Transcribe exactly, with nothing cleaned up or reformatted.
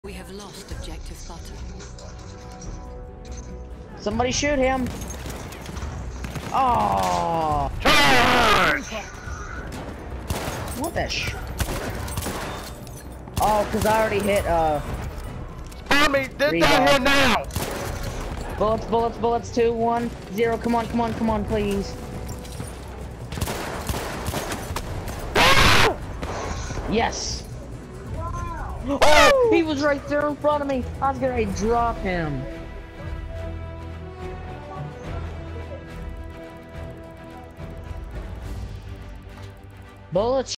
We have lost objective butter. Somebody shoot him. Oh. Charge! What the sh? Oh, cause I already hit uh. Army, get Reload. down here now! Bullets, bullets, bullets. Two, one, zero. Come on, come on, come on, please. Yes. Oh, he was right there in front of me. I was gonna drop him. Bullets.